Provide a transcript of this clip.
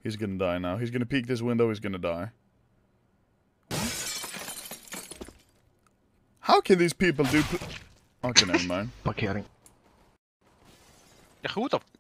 He's gonna die now. He's gonna peek this window, he's gonna die. How can these people do... Okay, never mind. Parkering. Ja, goed op.